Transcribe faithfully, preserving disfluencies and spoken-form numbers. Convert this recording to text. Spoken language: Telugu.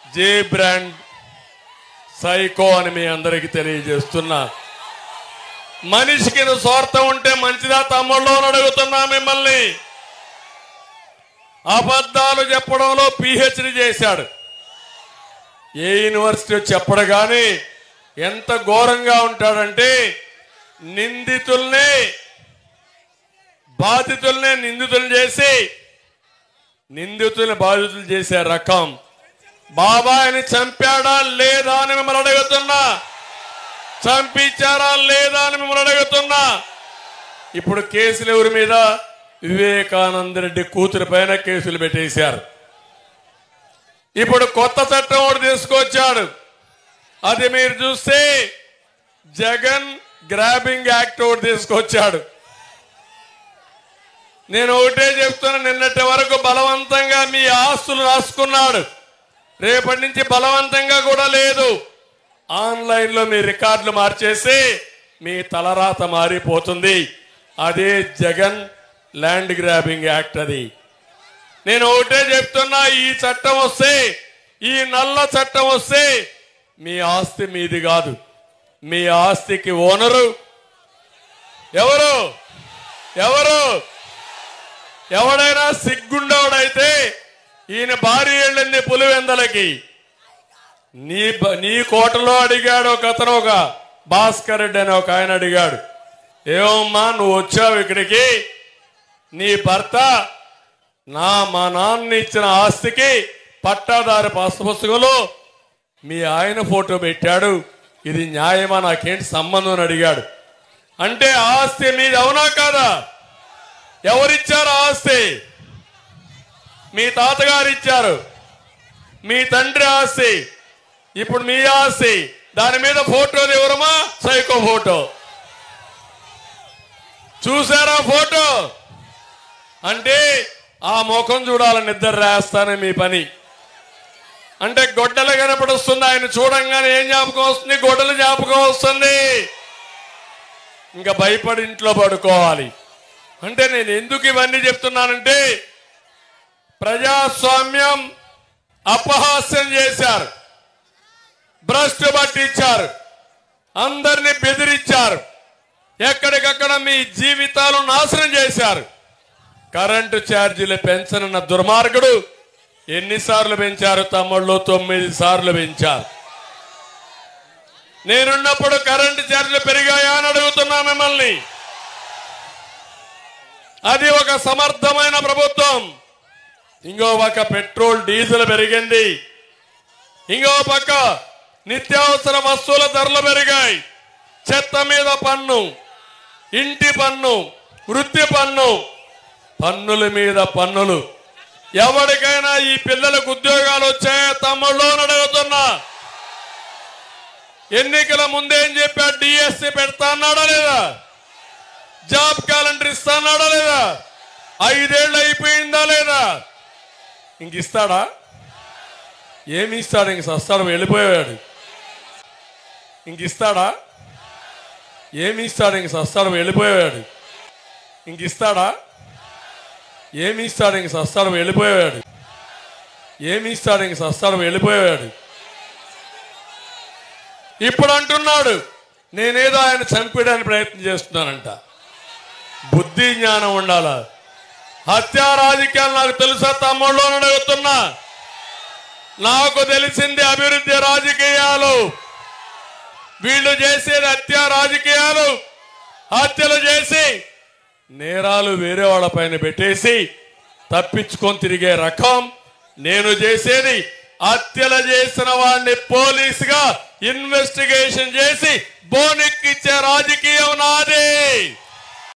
జే బ్రాండ్ సైకో అని మీ అందరికీ తెలియజేస్తున్నా. మనిషికి స్వార్థం ఉంటే మంచిదా తమ్ముళ్ళు అని అడుగుతున్నా మిమ్మల్ని. అబద్ధాలు చెప్పడంలో పిహెచ్డి చేశాడు. ఏ యూనివర్సిటీ చెప్పడు కానీ ఎంత ఘోరంగా ఉంటాడంటే నిందితుల్ని బాధితుల్ని నిందితులు చేసి నిందితుల్ని బాధితులు చేసే రకం. బాబాయిని చంపాడా లేదా అని మిమ్మల్ని అడుగుతున్నా. చంపించారా లేదా అని మిమ్మల్ని అడుగుతున్నా. ఇప్పుడు కేసులు ఎవరి మీద? వివేకానంద రెడ్డి కూతురు పైన కేసులు పెట్టేశారు. ఇప్పుడు కొత్త చట్టం ఒకటి తీసుకొచ్చాడు. అది మీరు చూస్తే జగన్ గ్రాబింగ్ యాక్ట్ ఒకటి తీసుకొచ్చాడు. నేను ఒకటే చెప్తున్నా, నిన్నటి వరకు బలవంతంగా మీ ఆస్తులు రాసుకున్నాడు. రేపటి నుంచి బలవంతంగా కూడా లేదు. ఆన్లైన్ లో మీ రికార్డులు మార్చేసి మీ తలరాత మారిపోతుంది. అదే జగన్ ల్యాండ్ గ్రాబింగ్ యాక్ట్. అది నేను ఒకటే చెప్తున్నా, ఈ చట్టం వస్తే, ఈ నల్ల చట్టం వస్తే మీ ఆస్తి మీది కాదు. మీ ఆస్తికి ఓనరు ఎవరు? ఎవరు? ఎవడైనా సిగ్గుండవడైతే ఈయన భారీ ఏళ్ళంది పులివెందలకి. నీ నీ కోటలో అడిగాడు ఒక అతను, ఒక భాస్కర్ రెడ్డి అని ఒక ఆయన అడిగాడు, ఏమమ్మా నువ్వు వచ్చావు ఇక్కడికి, నీ భర్త నా మా నాన్న ఇచ్చిన ఆస్తికి పట్టాదారు పాస్ పుస్తకంలో మీ ఆయన ఫోటో పెట్టాడు, ఇది న్యాయమా, నాకేంటి సంబంధం అని అడిగాడు. అంటే ఆస్తి మీది అవునా కాదా? ఎవరిచ్చారు ఆస్తి? మీ తాతగారు ఇచ్చారు, మీ తండ్రి ఆస్తి, ఇప్పుడు మీ ఆస్తి. దాని మీద ఫోటో ఎవరమా? Psycho photo. చూసారా ఫోటో? అంటే ఆ ముఖం చూడాలని నిద్ర రాస్తానే మీ పని. అంటే గొడ్డలు కనపడుస్తుంది, ఆయన చూడంగానే ఏం జ్ఞాపకం వస్తుంది? గొడ్డలు జ్ఞాపకం వస్తుంది. ఇంకా భయపడి ఇంట్లో పడుకోవాలి. అంటే నేను ఎందుకు ఇవన్నీ చెప్తున్నానంటే, ప్రజాస్వామ్యం అపహాస్యం చేశారు, భ్రష్టు పట్టించారు, అందరినీ బెదిరించారు, ఎక్కడికక్కడ మీ జీవితాలు నాశనం చేశారు. కరెంటు ఛార్జీలు పెంచనున్న దుర్మార్గుడు ఎన్నిసార్లు పెంచారు తమ్ముళ్ళు? తొమ్మిది సార్లు పెంచారు. నేనున్నప్పుడు కరెంటు ఛార్జీలు పెరిగాయా అని అడుగుతున్నా మిమ్మల్ని. అది ఒక సమర్థమైన ప్రభుత్వం. ఇంకో పక్క పెట్రోల్ డీజిల్ పెరిగింది, ఇంకో పక్క నిత్యావసర వస్తువుల ధరలు పెరిగాయి. చెత్త మీద పన్ను, ఇంటి పన్ను, వృత్తి పన్ను, పన్నుల మీద పన్నులు. ఎవరికైనా ఈ పిల్లలకు ఉద్యోగాలు వచ్చాయా తమ్ముళ్ళు అని అడుగుతున్నా. ఎన్నికల ముందేం చెప్పా? డిఎస్సి పెడతా అన్నాడా లేదా? జాబ్ క్యాలెండర్ ఇస్తా అన్నాడా లేదా? ఐదేళ్ళు అయిపోయిందా లేదా? ఇంక ఇస్తాడా? ఏమి ఇస్తాడు? ఇంక సస్తాడు, వెళ్ళిపోయాడు. ఇంక ఇస్తాడా? ఏమి ఇస్తాడు? ఇంక సస్తాడు, వెళ్ళిపోయాడు. ఇంక ఇస్తాడా? ఏమి ఇస్తాడు? ఇంక సస్తాడు, వెళ్ళిపోయాడు. ఏమి ఇస్తాడు? ఇంక సస్తాడు, వెళ్ళిపోయాడు. ఇప్పుడు అంటున్నాడు నేనేదో ఆయన చంపేయడానికి ప్రయత్నం చేస్తున్నానంట. బుద్ధి జ్ఞానం ఉండాలా? హత్యా రాజకీయాలు నాకు తెలుసా తమ్ముళ్ళు అని అడుగుతున్నా. నాకు తెలిసింది అభివృద్ధి రాజకీయాలు. వీళ్ళు చేసేది హత్యా రాజకీయాలు. హత్యలు చేసి నేరాలు వేరే వాళ్ళ పైన పెట్టేసి తప్పించుకొని తిరిగే రకం. నేను చేసేది హత్యలు చేసిన వాడిని పోలీసుగా ఇన్వెస్టిగేషన్ చేసి బోనెక్కిచ్చే రాజకీయం నాది.